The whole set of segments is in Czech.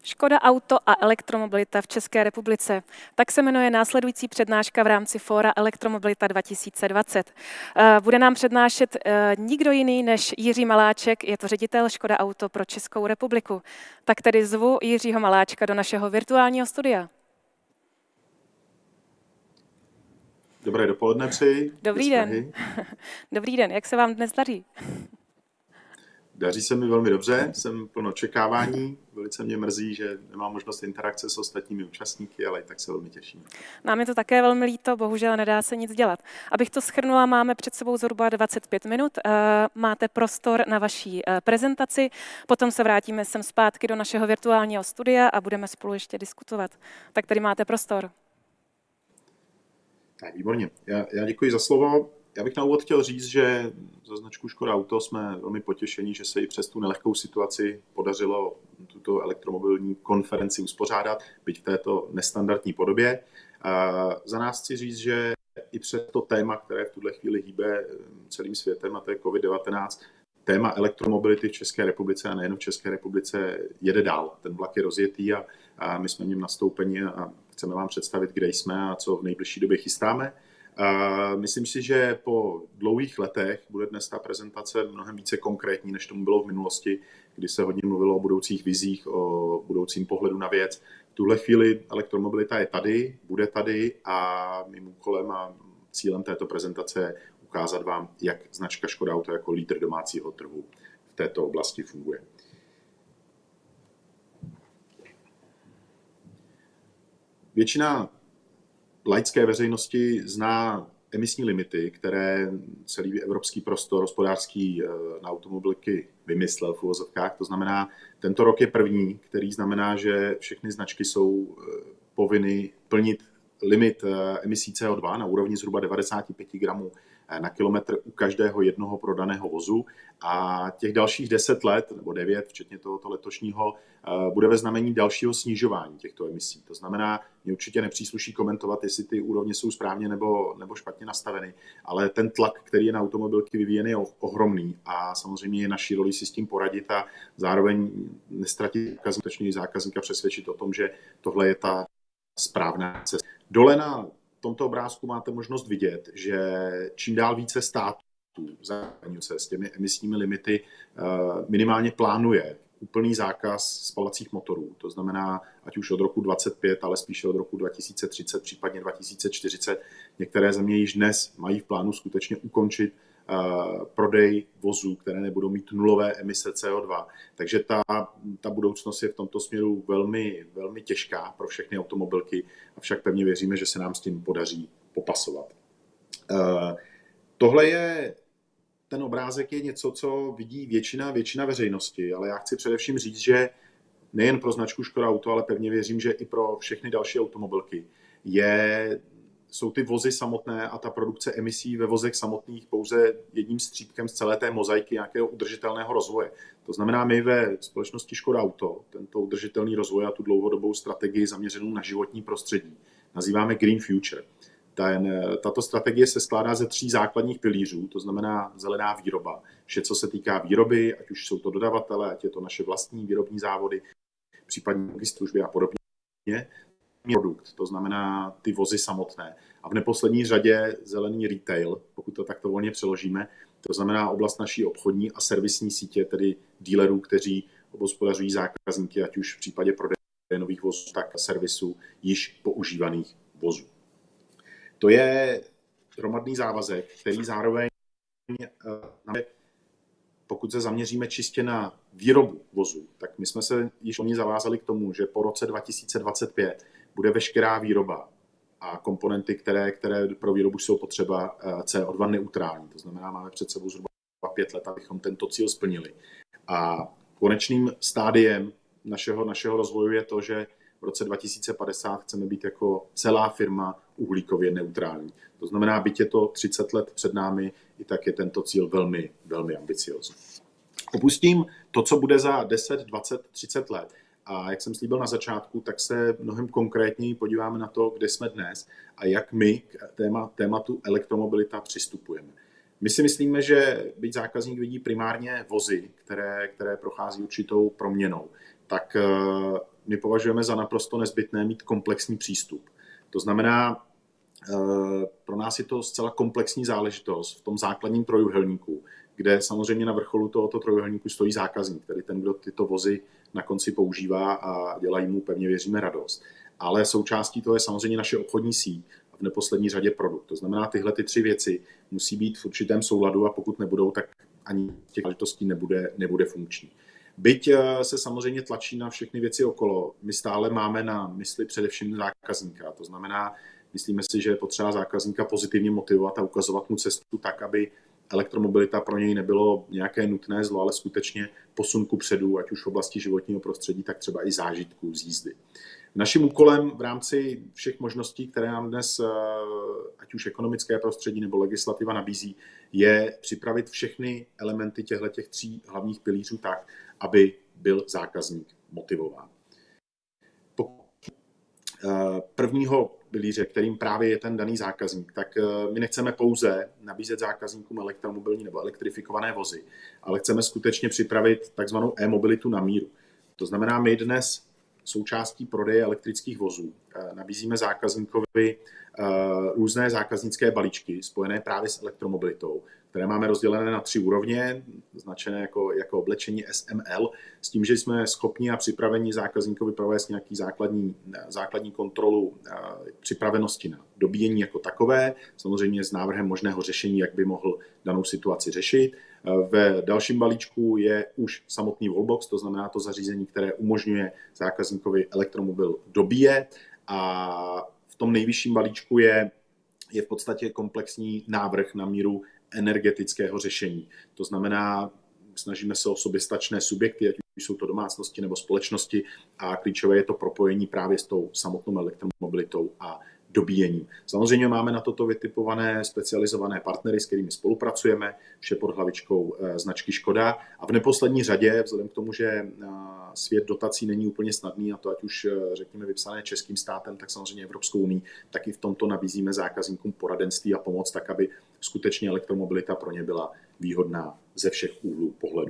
Škoda Auto a elektromobilita v České republice. Tak se jmenuje následující přednáška v rámci fóra Elektromobilita 2020. Bude nám přednášet nikdo jiný než Jiří Maláček, je to ředitel Škoda Auto pro Českou republiku. Tak tedy zvu Jiřího Maláčka do našeho virtuálního studia. Dobré dopoledne přeji. Dobrý den. Dobrý den, jak se vám dnes daří? Daří se mi velmi dobře, jsem plno očekávání. Velice mě mrzí, že nemám možnost interakce s ostatními účastníky, ale i tak se velmi těším. Nám je to také velmi líto, bohužel nedá se nic dělat. Abych to shrnula, máme před sebou zhruba 25 minut. Máte prostor na vaší prezentaci, potom se vrátíme sem zpátky do našeho virtuálního studia a budeme spolu ještě diskutovat. Tak tady máte prostor. Tak, výborně. Já děkuji za slovo. Já bych na úvod chtěl říct, že za značku Škoda Auto jsme velmi potěšení, že se i přes tu nelehkou situaci podařilo tuto elektromobilní konferenci uspořádat, byť v této nestandardní podobě. Za nás chci říct, že i přes to téma, které v tuhle chvíli hýbe celým světem, a to je COVID-19, téma elektromobility v České republice a nejen v České republice jede dál. Ten vlak je rozjetý a my jsme v něm nastoupeni a chceme vám představit, kde jsme a co v nejbližší době chystáme. Myslím si, že po dlouhých letech bude dnes ta prezentace mnohem více konkrétní, než tomu bylo v minulosti, kdy se hodně mluvilo o budoucích vizích, o budoucím pohledu na věc. V tuhle chvíli elektromobilita je tady, bude tady a mým úkolem a cílem této prezentace je ukázat vám, jak značka Škoda Auto jako lídr domácího trhu v této oblasti funguje. Většina laické veřejnosti zná emisní limity, které celý evropský prostor hospodářský na automobilky vymyslel v uvozovkách. To znamená, tento rok je první, který znamená, že všechny značky jsou povinny plnit limit emisí CO2 na úrovni zhruba 95 gramů na kilometr u každého jednoho prodaného vozu a těch dalších 10 let, nebo 9, včetně tohoto letošního, bude ve znamení dalšího snižování těchto emisí. To znamená, mě určitě nepřísluší komentovat, jestli ty úrovně jsou správně nebo špatně nastaveny, ale ten tlak, který je na automobilky vyvíjen, je ohromný a samozřejmě je naší roli si s tím poradit a zároveň nestratit zákazníka přesvědčit o tom, že tohle je ta správná cesta. Dole na tomto obrázku máte možnost vidět, že čím dál více států se s těmi emisními limity minimálně plánuje úplný zákaz spalovacích motorů. To znamená, ať už od roku 2025, ale spíše od roku 2030, případně 2040. Některé země již dnes mají v plánu skutečně ukončit prodej vozů, které nebudou mít nulové emise CO2. Takže ta budoucnost je v tomto směru velmi, velmi těžká pro všechny automobilky, avšak pevně věříme, že se nám s tím podaří popasovat. Tohle je ten obrázek je něco, co vidí většina veřejnosti, ale já chci především říct, že nejen pro značku Škoda Auto, ale pevně věřím, že i pro všechny další automobilky jsou ty vozy samotné a ta produkce emisí ve vozech samotných pouze jedním střípkem z celé té mozaiky nějakého udržitelného rozvoje. To znamená, my ve společnosti Škoda Auto tento udržitelný rozvoj a tu dlouhodobou strategii zaměřenou na životní prostředí nazýváme Green Future. Tato strategie se skládá ze 3 základních pilířů, to znamená zelená výroba. Vše, co se týká výroby, ať už jsou to dodavatele, ať je to naše vlastní výrobní závody, případně služby a podobně. Produkt, to znamená ty vozy samotné. A v neposlední řadě zelený retail, pokud to takto volně přeložíme, to znamená oblast naší obchodní a servisní sítě, tedy dílerů, kteří obhospodařují zákazníky, ať už v případě prodeje nových vozů, tak servisu již používaných vozů. To je hromadný závazek, který zároveň, pokud se zaměříme čistě na výrobu vozů, tak my jsme se již oni zavázali k tomu, že po roce 2025 bude veškerá výroba a komponenty, které pro výrobu jsou potřeba, CO2 neutrální. To znamená, máme před sebou zhruba 5 let, abychom tento cíl splnili. A konečným stádiem našeho rozvoje je to, že v roce 2050 chceme být jako celá firma uhlíkově neutrální. To znamená, byť je to 30 let před námi, i tak je tento cíl velmi, velmi ambiciózní. Opustím to, co bude za 10, 20, 30 let. A jak jsem slíbil na začátku, tak se mnohem konkrétněji podíváme na to, kde jsme dnes a jak my k tématu elektromobilita přistupujeme. My si myslíme, že byť zákazník vidí primárně vozy, které prochází určitou proměnou, tak my považujeme za naprosto nezbytné mít komplexní přístup. To znamená, pro nás je to zcela komplexní záležitost v tom základním trojúhelníku, kde samozřejmě na vrcholu tohoto trojúhelníku stojí zákazník, tedy ten, kdo tyto vozy na konci používá a dělají mu, pevně věříme, radost. Ale součástí toho je samozřejmě naše obchodní síť a v neposlední řadě produkt. To znamená, tyhle ty tři věci musí být v určitém souladu a pokud nebudou, tak ani těch záležitostí nebude funkční. Byť se samozřejmě tlačí na všechny věci okolo, my stále máme na mysli především zákazníka. To znamená, myslíme si, že je potřeba zákazníka pozitivně motivovat a ukazovat mu cestu tak, aby elektromobilita pro něj nebylo nějaké nutné zlo, ale skutečně posun kupředu, ať už v oblasti životního prostředí, tak třeba i zážitků z jízdy. Naším úkolem v rámci všech možností, které nám dnes, ať už ekonomické prostředí nebo legislativa nabízí, je připravit všechny elementy těchto tří hlavních pilířů tak, aby byl zákazník motivován. Prvního pilíře, kterým právě je ten daný zákazník, tak my nechceme pouze nabízet zákazníkům elektromobilní nebo elektrifikované vozy, ale chceme skutečně připravit takzvanou e-mobilitu na míru. To znamená, my dnes součástí prodeje elektrických vozů nabízíme zákazníkovi různé zákaznické balíčky spojené právě s elektromobilitou, které máme rozdělené na 3 úrovně, značené jako oblečení SML, s tím, že jsme schopni a připraveni zákazníkovi provést nějaký základní kontrolu připravenosti na dobíjení jako takové, samozřejmě s návrhem možného řešení, jak by mohl danou situaci řešit. Ve dalším balíčku je už samotný wallbox, to znamená to zařízení, které umožňuje zákazníkovi elektromobil dobíjet, a v tom nejvyšším balíčku je v podstatě komplexní návrh na míru energetického řešení. To znamená, snažíme se o soběstačné subjekty, ať už jsou to domácnosti nebo společnosti, a klíčové je to propojení právě s tou samotnou elektromobilitou a dobíjením. Samozřejmě máme na toto vytipované specializované partnery, s kterými spolupracujeme, vše pod hlavičkou značky Škoda. A v neposlední řadě, vzhledem k tomu, že svět dotací není úplně snadný, a to ať už řekněme vypsané českým státem, tak samozřejmě Evropskou unii, tak i v tomto nabízíme zákazníkům poradenství a pomoc, tak aby skutečně elektromobilita pro ně byla výhodná ze všech úhlů pohledu.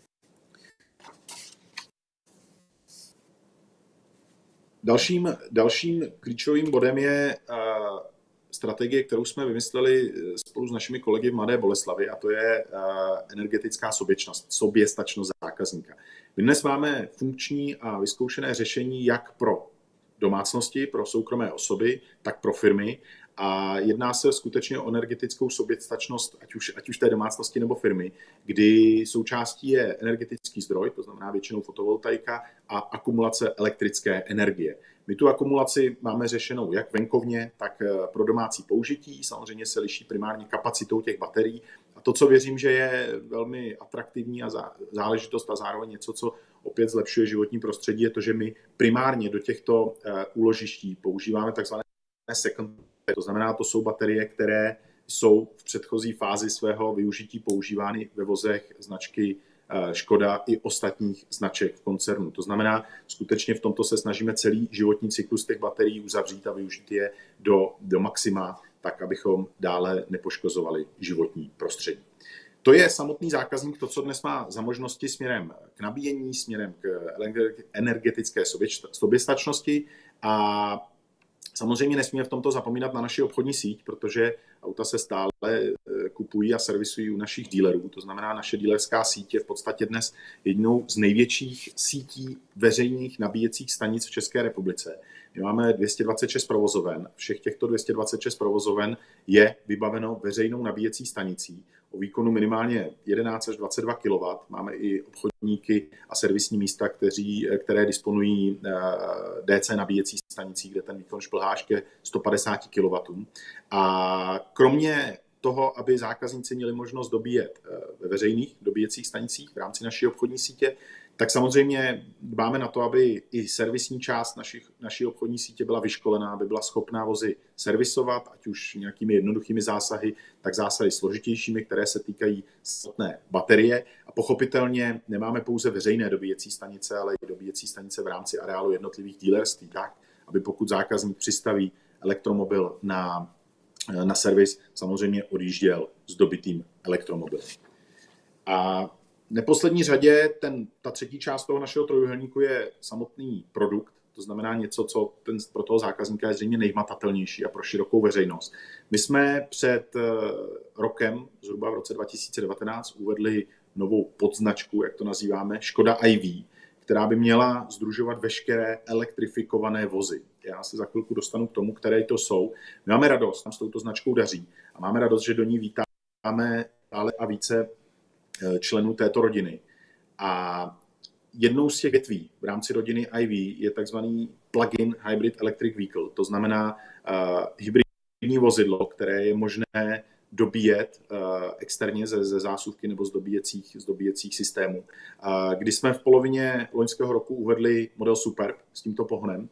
Dalším klíčovým bodem je strategie, kterou jsme vymysleli spolu s našimi kolegy v Mladé Boleslavi, a to je energetická soběstačnost zákazníka. My dnes máme funkční a vyzkoušené řešení jak pro domácnosti, pro soukromé osoby, tak pro firmy. A jedná se skutečně o energetickou soběstačnost, ať už té domácnosti nebo firmy, kdy součástí je energetický zdroj, to znamená většinou fotovoltaika, a akumulace elektrické energie. My tu akumulaci máme řešenou jak venkovně, tak pro domácí použití. Samozřejmě se liší primárně kapacitou těch baterií. A to, co věřím, že je velmi atraktivní a záležitost a zároveň něco, co opět zlepšuje životní prostředí, je to, že my primárně do těchto úložiští používáme takzvané second. To znamená, to jsou baterie, které jsou v předchozí fázi svého využití používány ve vozech značky Škoda i ostatních značek v koncernu. To znamená, skutečně v tomto se snažíme celý životní cyklus těch baterií uzavřít a využít je do maxima, tak abychom dále nepoškozovali životní prostředí. To je samotný zákazník, to, co dnes má za možnosti směrem k nabíjení, směrem k energetické soběstačnosti, a samozřejmě nesmíme v tomto zapomínat na naši obchodní síť, protože auta se stále kupují a servisují u našich dealerů. To znamená, naše dealerská síť je v podstatě dnes jednou z největších sítí veřejných nabíjecích stanic v České republice. My máme 226 provozoven. Všech těchto 226 provozoven je vybaveno veřejnou nabíjecí stanicí o výkonu minimálně 11 až 22 kW. Máme i obchodníky a servisní místa, které disponují DC nabíjecí stanicí, kde ten výkon šplhá ke 150 kW. A kromě toho, aby zákazníci měli možnost dobíjet ve veřejných dobíjecích stanicích v rámci naší obchodní sítě, tak samozřejmě dbáme na to, aby i servisní část naší obchodní sítě byla vyškolená, aby byla schopná vozy servisovat, ať už nějakými jednoduchými zásahy, tak zásahy složitějšími, které se týkají samotné baterie. A pochopitelně nemáme pouze veřejné dobíjecí stanice, ale i dobíjecí stanice v rámci areálu jednotlivých dealerství, tak, aby pokud zákazník přistaví elektromobil na servis, samozřejmě odjížděl s dobitým elektromobilem. A neposlední řadě ta třetí část toho našeho trojuhelníku je samotný produkt, to znamená něco, co pro toho zákazníka je zřejmě nejhmatatelnější a pro širokou veřejnost. My jsme před rokem, zhruba v roce 2019, uvedli novou podznačku, jak to nazýváme, Škoda iV, která by měla sdružovat veškeré elektrifikované vozy. Já se za chvilku dostanu k tomu, které to jsou. My máme radost, nám s touto značkou daří a máme radost, že do ní vítáme stále a více členů této rodiny. A jednou z těch větví v rámci rodiny IV je takzvaný plug-in hybrid electric vehicle, to znamená hybridní vozidlo, které je možné dobíjet externě ze zásuvky nebo z dobíjecích systémů. Kdy jsme v polovině loňského roku uvedli model Superb s tímto pohonem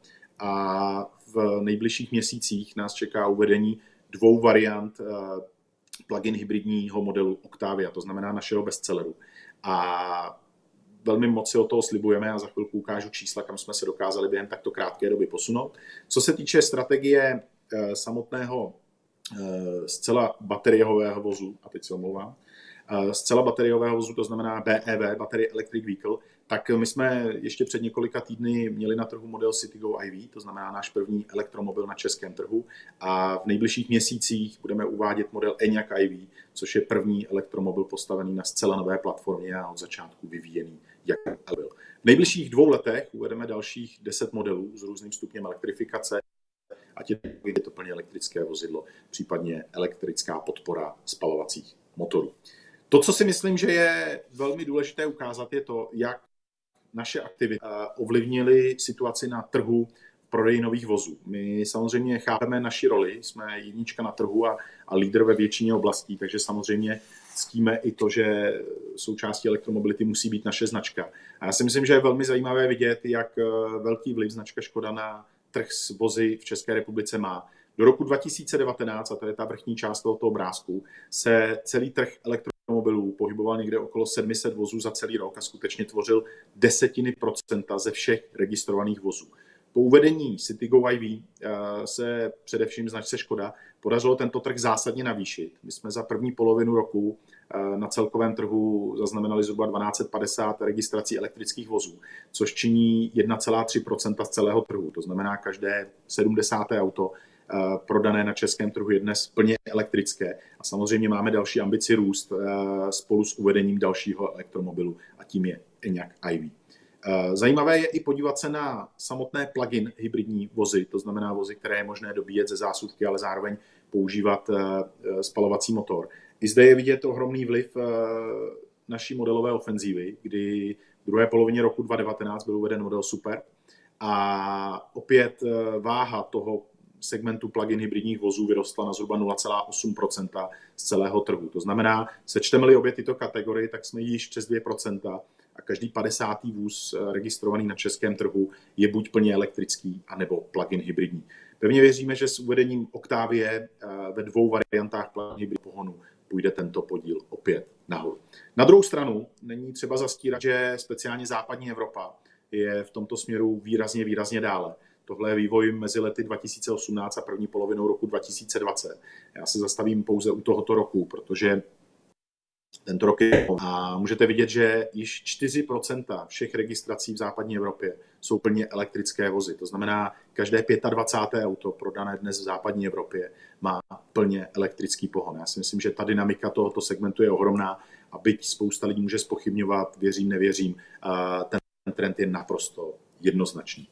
a v nejbližších měsících nás čeká uvedení 2 variant plug-in hybridního modelu Octavia, to znamená našeho bestselleru. A velmi moc si o toho slibujeme a za chvilku ukážu čísla, kam jsme se dokázali během takto krátké doby posunout. Co se týče strategie samotného zcela bateriového vozu, a teď se omlouvám, zcela bateriového vozu, to znamená BEV, Battery Electric Vehicle, tak my jsme ještě před několika týdny měli na trhu model Citigo iV, to znamená náš první elektromobil na českém trhu a v nejbližších měsících budeme uvádět model Enyaq iV, což je první elektromobil postavený na zcela nové platformě a od začátku vyvíjený jako byl. V nejbližších 2 letech uvedeme dalších 10 modelů s různým stupněm elektrifikace, ať je to plně elektrické vozidlo, případně elektrická podpora spalovacích motorů. To, co si myslím, že je velmi důležité ukázat, je to, jak naše aktivity ovlivnily situaci na trhu prodeji nových vozů. My samozřejmě chápeme naši roli, jsme jednička na trhu a lídr ve většině oblastí, takže samozřejmě ctíme i to, že součástí elektromobility musí být naše značka. A já si myslím, že je velmi zajímavé vidět, jak velký vliv značka Škoda na trh s vozy v České republice má. Do roku 2019, a to je ta vrchní část tohoto obrázku, se celý trh elektromobilů pohyboval někde okolo 700 vozů za celý rok a skutečně tvořil 0,1% ze všech registrovaných vozů. Po uvedení Citigo iV se především značce Škoda podařilo tento trh zásadně navýšit. My jsme za první polovinu roku na celkovém trhu zaznamenali zhruba 1250 registrací elektrických vozů, což činí 1,3% z celého trhu. To znamená, každé 70. auto prodané na českém trhu je dnes plně elektrické. A samozřejmě máme další ambici růst spolu s uvedením dalšího elektromobilu a tím je Enyaq iV. Zajímavé je i podívat se na samotné plug-in hybridní vozy, to znamená vozy, které je možné dobíjet ze zásuvky, ale zároveň používat spalovací motor. I zde je vidět ohromný vliv naší modelové ofenzívy, kdy v druhé polovině roku 2019 byl uveden model Super a opět váha toho segmentu plug-in hybridních vozů vyrostla na zhruba 0,8% z celého trhu. To znamená, sečteme-li obě tyto kategorie, tak jsme již přes 2% a každý 50. vůz registrovaný na českém trhu je buď plně elektrický, anebo plug-in hybridní. Pevně věříme, že s uvedením Octavie ve 2 variantách plug-in hybridního pohonu půjde tento podíl opět nahoru. Na druhou stranu není třeba zastírat, že speciálně západní Evropa je v tomto směru výrazně dále. Tohle je vývoj mezi lety 2018 a první polovinou roku 2020. Já se zastavím pouze u tohoto roku, protože tento rok je a můžete vidět, že již 4% všech registrací v západní Evropě jsou plně elektrické vozy. To znamená, každé 25. auto prodané dnes v západní Evropě má plně elektrický pohon. Já si myslím, že ta dynamika tohoto segmentu je ohromná a byť spousta lidí může zpochybňovat, věřím, nevěřím, ten trend je naprosto jednoznačný.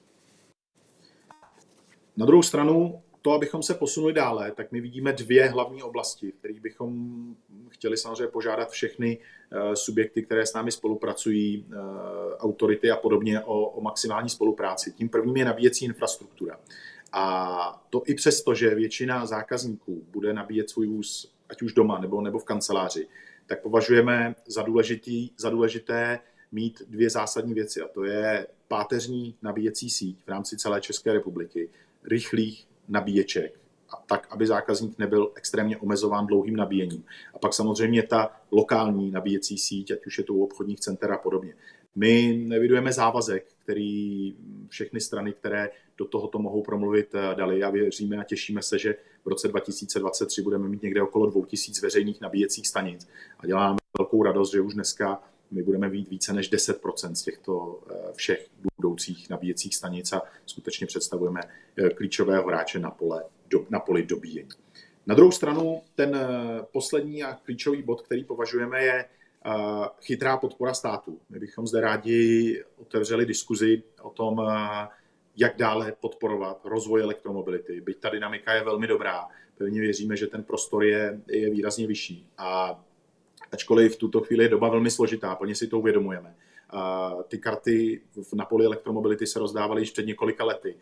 Na druhou stranu, to, abychom se posunuli dále, tak my vidíme 2 hlavní oblasti, v kterých bychom chtěli samozřejmě požádat všechny subjekty, které s námi spolupracují, autority a podobně o maximální spolupráci. Tím prvním je nabíjecí infrastruktura. A to i přesto, že většina zákazníků bude nabíjet svůj vůz, ať už doma nebo v kanceláři, tak považujeme za důležité mít 2 zásadní věci. A to je páteřní nabíjecí síť v rámci celé České republiky, rychlých nabíječek, a tak, aby zákazník nebyl extrémně omezován dlouhým nabíjením. A pak samozřejmě ta lokální nabíjecí síť, ať už je to u obchodních center a podobně. My nevidujeme závazek, který všechny strany, které do tohoto mohou promluvit, dali a věříme a těšíme se, že v roce 2023 budeme mít někde okolo 2000 veřejných nabíjecích stanic. A děláme velkou radost, že už dneska my budeme mít více než 10% z těchto všech budoucích nabíjecích stanic a skutečně představujeme klíčového hráče na poli dobíjení. Na druhou stranu ten poslední a klíčový bod, který považujeme, je chytrá podpora státu. My bychom zde rádi otevřeli diskuzi o tom, jak dále podporovat rozvoj elektromobility. Byť ta dynamika je velmi dobrá, pevně věříme, že ten prostor je výrazně vyšší. A ačkoliv v tuto chvíli je doba velmi složitá, plně si to uvědomujeme. Ty karty na poli elektromobility se rozdávaly již před několika lety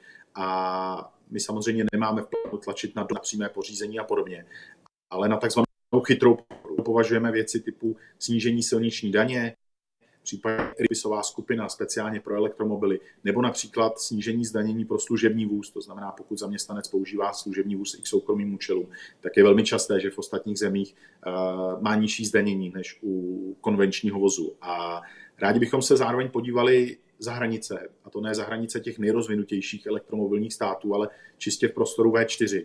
a my samozřejmě nemáme v plánu tlačit na přímé pořízení a podobně. Ale na takzvanou chytrou považujeme věci typu snížení silniční daně, případně rypisová skupina speciálně pro elektromobily, nebo například snížení zdanění pro služební vůz, to znamená, pokud zaměstnanec používá služební vůz i k soukromým účelům, tak je velmi časté, že v ostatních zemích má nižší zdanění než u konvenčního vozu. A rádi bychom se zároveň podívali za hranice, a to ne za hranice těch nejrozvinutějších elektromobilních států, ale čistě v prostoru V4.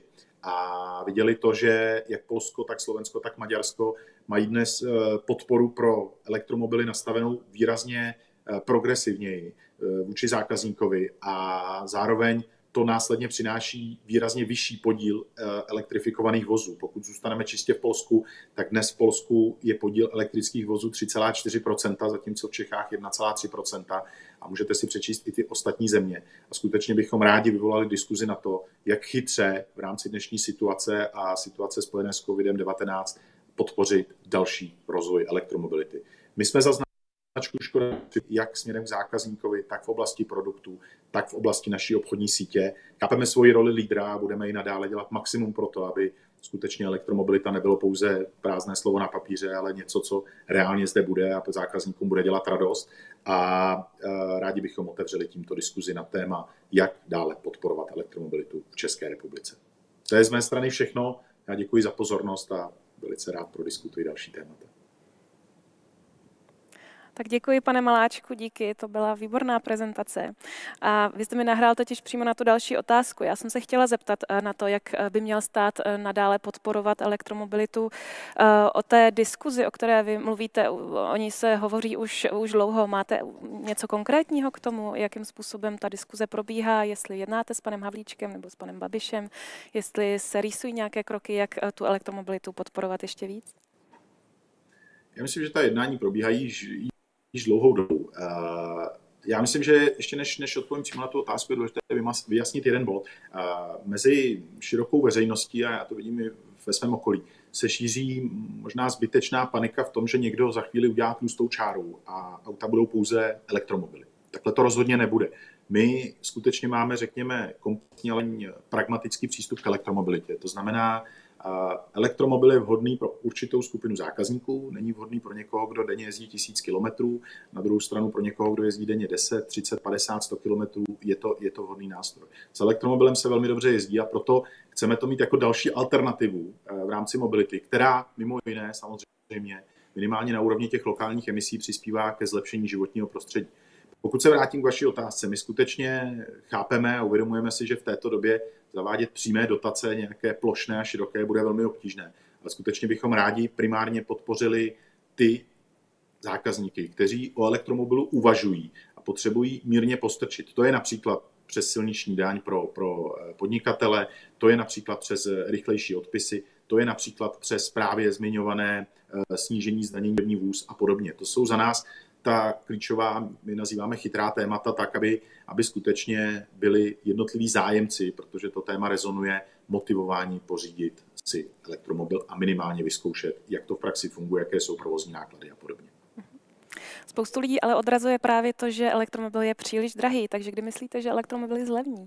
A viděli to, že jak Polsko, tak Slovensko, tak Maďarsko mají dnes podporu pro elektromobily nastavenou výrazně progresivněji vůči zákazníkovi a zároveň to následně přináší výrazně vyšší podíl elektrifikovaných vozů. Pokud zůstaneme čistě v Polsku, tak dnes v Polsku je podíl elektrických vozů 3,4%, zatímco v Čechách 1,3%. A můžete si přečíst i ty ostatní země. A skutečně bychom rádi vyvolali diskuzi na to, jak chytře v rámci dnešní situace a situace spojené s COVID-19 podpořit další rozvoj elektromobility. My jsme zaznamenali značku Škoda jak směrem k zákazníkovi, tak v oblasti produktů, tak v oblasti naší obchodní sítě. Chápeme svoji roli lídra a budeme i nadále dělat maximum pro to, aby skutečně elektromobilita nebylo pouze prázdné slovo na papíře, ale něco, co reálně zde bude a zákazníkům bude dělat radost. A rádi bychom otevřeli tímto diskuzi na téma, jak dále podporovat elektromobilitu v České republice. To je z mé strany všechno. Já děkuji za pozornost a velice rád prodiskutuji další témata. Tak děkuji, pane Maláčku, díky, to byla výborná prezentace. A vy jste mi nahrál totiž přímo na tu další otázku. Já jsem se chtěla zeptat na to, jak by měl stát nadále podporovat elektromobilitu. O té diskuzi, o které vy mluvíte, o ní se hovoří už dlouho. Máte něco konkrétního k tomu, jakým způsobem ta diskuze probíhá, jestli jednáte s panem Havlíčkem nebo s panem Babišem, jestli se rýsují nějaké kroky, jak tu elektromobilitu podporovat ještě víc? Já myslím, že ta jednání probíhají již dlouhou dobu. Já myslím, že ještě než odpovím přímo na tu otázku, je důležité vyjasnit jeden bod. Mezi širokou veřejností, a já to vidím i ve svém okolí, se šíří možná zbytečná panika v tom, že někdo za chvíli udělá tlustou čáru a auta budou pouze elektromobily. Takhle to rozhodně nebude. My skutečně máme, řekněme, kompletně ale pragmatický přístup k elektromobilitě. To znamená, elektromobil je vhodný pro určitou skupinu zákazníků, není vhodný pro někoho, kdo denně jezdí 1000 kilometrů, na druhou stranu pro někoho, kdo jezdí denně 10, 30, 50, 100 kilometrů, je to vhodný nástroj. S elektromobilem se velmi dobře jezdí a proto chceme to mít jako další alternativu v rámci mobility, která mimo jiné samozřejmě minimálně na úrovni těch lokálních emisí přispívá ke zlepšení životního prostředí. Pokud se vrátím k vaší otázce, my skutečně chápeme a uvědomujeme si, že v této době zavádět přímé dotace nějaké plošné a široké bude velmi obtížné. Ale skutečně bychom rádi primárně podpořili ty zákazníky, kteří o elektromobilu uvažují a potřebují mírně postrčit. To je například přes silniční daň pro podnikatele, to je například přes rychlejší odpisy, to je například přes právě zmiňované snížení zdanění vůz a podobně. To jsou za nás ta klíčová, my nazýváme chytrá témata, tak, aby skutečně byli jednotliví zájemci, protože to téma rezonuje, motivování pořídit si elektromobil a minimálně vyzkoušet, jak to v praxi funguje, jaké jsou provozní náklady a podobně. Spoustu lidí ale odrazuje právě to, že elektromobil je příliš drahý, takže kdy myslíte, že elektromobil zlevní?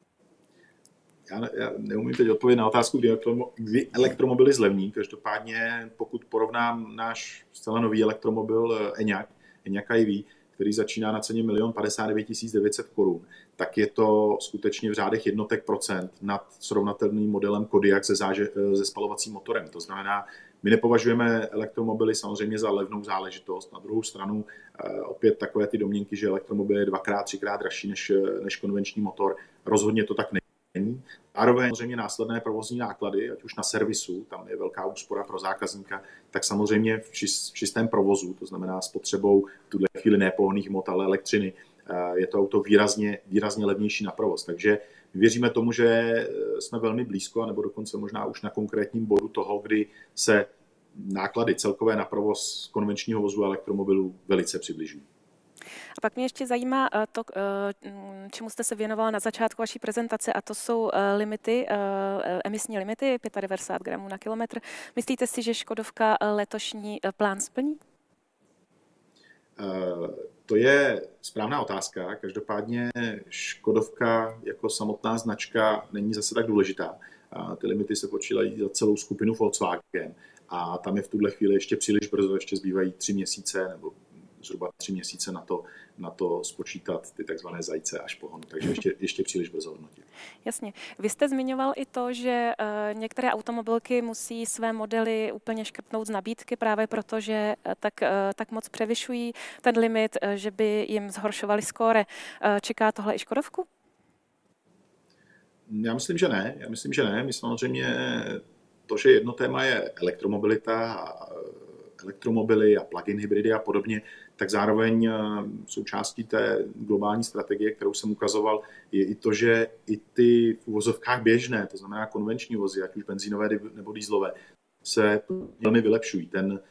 Já neumím teď odpovědět na otázku, kdy elektromobily zlevní. Každopádně, pokud porovnám náš zcela nový elektromobil Enyaq iV, který začíná na ceně 1 059 900 korun, tak je to skutečně v řádech jednotek procent nad srovnatelným modelem Kodiaq se spalovacím motorem. To znamená, my nepovažujeme elektromobily samozřejmě za levnou záležitost. Na druhou stranu opět takové ty domněnky, že elektromobil je 2x, 3x dražší než konvenční motor, rozhodně to tak není. Zároveň samozřejmě následné provozní náklady, ať už na servisu, tam je velká úspora pro zákazníka, tak samozřejmě v čistém provozu, to znamená spotřebou v tuhle chvíli ne pohonných hmot, ale elektřiny, je to auto výrazně levnější na provoz. Takže věříme tomu, že jsme velmi blízko, nebo dokonce možná už na konkrétním bodu toho, kdy se náklady celkové na provoz konvenčního vozu a elektromobilů velice přibližují. A pak mě ještě zajímá to, čemu jste se věnovala na začátku vaší prezentace, a to jsou limity, emisní limity 95 gramů na kilometr. Myslíte si, že Škodovka letošní plán splní? To je správná otázka. Každopádně Škodovka jako samotná značka není zase tak důležitá. Ty limity se počítají za celou skupinu Volkswagen a tam je v tuhle chvíli ještě příliš brzo, ještě zbývají 3 měsíce nebo zhruba 3 měsíce na to spočítat ty takzvané zajíce až pohonu, takže ještě příliš brzo hodnotit. Jasně. Vy jste zmiňoval i to, že některé automobilky musí své modely úplně škrtnout z nabídky právě proto, že tak moc převyšují ten limit, že by jim zhoršovali skóre. Čeká tohle i Škodovku? Já myslím, že ne. My samozřejmě to, že jedno téma je elektromobilita, elektromobily a plug-in hybridy a podobně, tak zároveň součástí té globální strategie, kterou jsem ukazoval, je i to, že i ty v uvozovkách běžné, to znamená konvenční vozy, ať už benzínové nebo dieselové, se velmi vylepšují.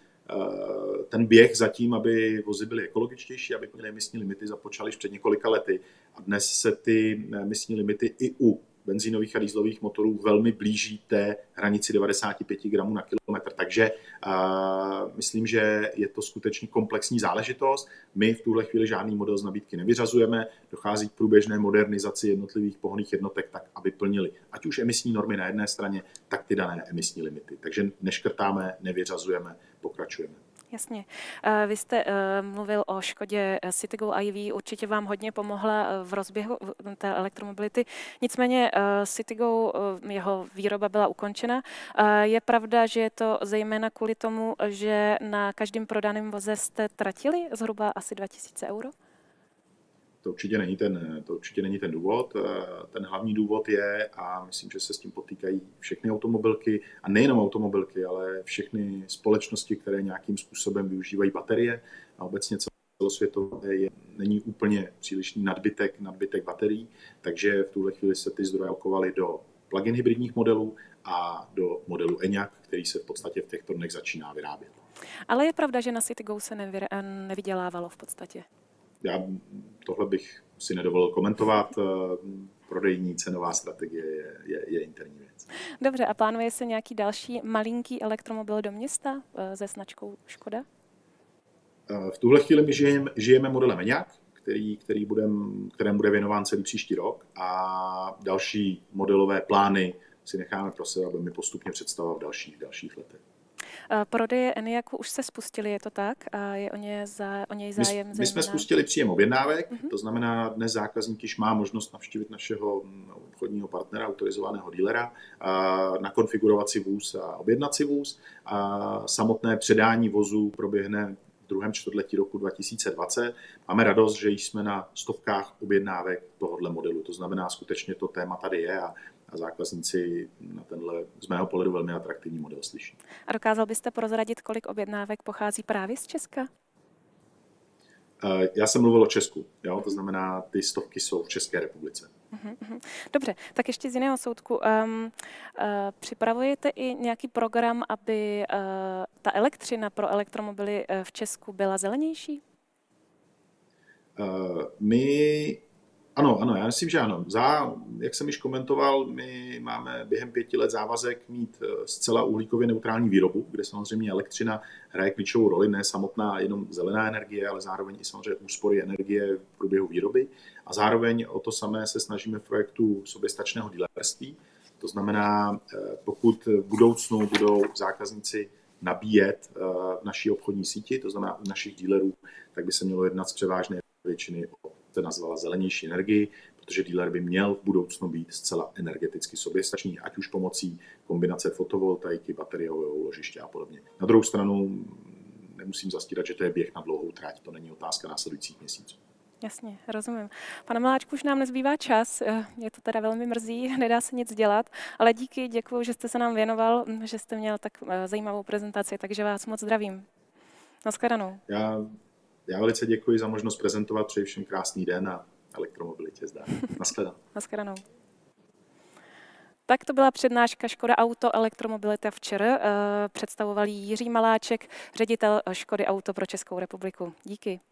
Ten běh zatím, aby vozy byly ekologičtější, aby měly emisní limity, započaly již před několika lety. A dnes se ty emisní limity i u benzínových a dieselových motorů velmi blíží té hranici 95 gramů na kilometr. Takže myslím, že je to skutečně komplexní záležitost. My v tuhle chvíli žádný model z nabídky nevyřazujeme. Dochází k průběžné modernizaci jednotlivých pohonných jednotek tak, aby plnili ať už emisní normy na jedné straně, tak ty dané emisní limity. Takže neškrtáme, nevyřazujeme, pokračujeme. Jasně. Vy jste mluvil o Škodě Citigo iV, určitě vám hodně pomohla v rozběhu té elektromobility. Nicméně Citigo, jeho výroba byla ukončena. Je pravda, že je to zejména kvůli tomu, že na každém prodaném voze jste tratili zhruba asi 2000 euro? To určitě není ten důvod. Ten hlavní důvod je, a myslím, že se s tím potýkají všechny automobilky, a nejenom automobilky, ale všechny společnosti, které nějakým způsobem využívají baterie, a obecně celosvětově není úplně přílišný nadbytek baterií, takže v tuhle chvíli se ty zdroje alokovaly do plug-in hybridních modelů a do modelu Enyaq, který se v podstatě v těchto dnech začíná vyrábět. Ale je pravda, že na Citigo se nevydělávalo v podstatě? Já tohle bych si nedovolil komentovat. Prodejní cenová strategie je interní věc. Dobře, a plánuje se nějaký další malinký elektromobil do města se značkou Škoda? V tuhle chvíli my žijeme modelem Enyaq, kterému bude věnován celý příští rok, a další modelové plány si necháme pro sebe, aby mi postupně představoval v dalších letech. Prodeje Enyaqu už se spustily, je to tak? A je o něj zájem? My jsme spustili příjem objednávek, to znamená, dnes zákazník již má možnost navštívit našeho obchodního partnera, autorizovaného dílera, nakonfigurovat si vůz a objednat si vůz. Samotné předání vozu proběhne v druhém čtvrtletí roku 2020. Máme radost, že jsme na stovkách objednávek tohoto modelu. To znamená, skutečně to téma tady je a zákazníci na tenhle z mého pohledu velmi atraktivní model slyší. A dokázal byste prozradit, kolik objednávek pochází právě z Česka? Já jsem mluvil o Česku, jo? To znamená, ty stovky jsou v České republice. Dobře, tak ještě z jiného soudku. Připravujete i nějaký program, aby ta elektřina pro elektromobily v Česku byla zelenější? Ano, já myslím, že ano. Jak jsem již komentoval, my máme během 5 let závazek mít zcela uhlíkově neutrální výrobu, kde samozřejmě elektřina hraje klíčovou roli, ne samotná jenom zelená energie, ale zároveň i samozřejmě úspory energie v průběhu výroby. A zároveň o to samé se snažíme v projektu soběstačného dealerství. To znamená, pokud v budoucnu budou zákazníci nabíjet v naší obchodní síti, to znamená u našich dealerů, tak by se mělo jednat z převážné většiny o, to nazvala zelenější energii, protože dealer by měl v budoucnu být zcela energeticky soběstačný, ať už pomocí kombinace fotovoltaiky, bateriového úložiště a podobně. Na druhou stranu nemusím zastírat, že to je běh na dlouhou trať, to není otázka následujících měsíců. Jasně, rozumím. Pane Maláčku, už nám nezbývá čas, mě to teda velmi mrzí, nedá se nic dělat, ale děkuji, že jste se nám věnoval, že jste měl tak zajímavou prezentaci, takže vás moc zdravím. Naschledanou. Já velice děkuji za možnost prezentovat, přeji všem krásný den a elektromobilitě zdar. Naschledanou. Naschledanou. Tak to byla přednáška Škoda Auto elektromobilita včera. Představoval ji Jiří Maláček, ředitel Škody Auto pro Českou republiku. Díky.